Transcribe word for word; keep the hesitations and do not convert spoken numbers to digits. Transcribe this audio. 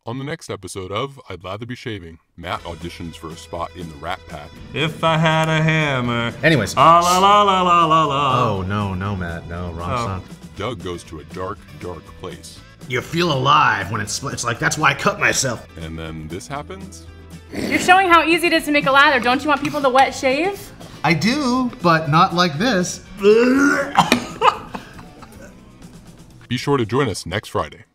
On the next episode of I'd Lather Be Shaving, Matt auditions for a spot in the Rat Pack. If I had a hammer. Anyways. Ah, la, la, la, la, la, la. Oh, no, no, Matt. No, wrong Oh. song. Doug goes to a dark, dark place. You feel alive when it splits. Like, that's why I cut myself. And then this happens? You're showing how easy it is to make a lather. Don't you want people to wet shave? I do, but not like this. Be sure to join us next Friday.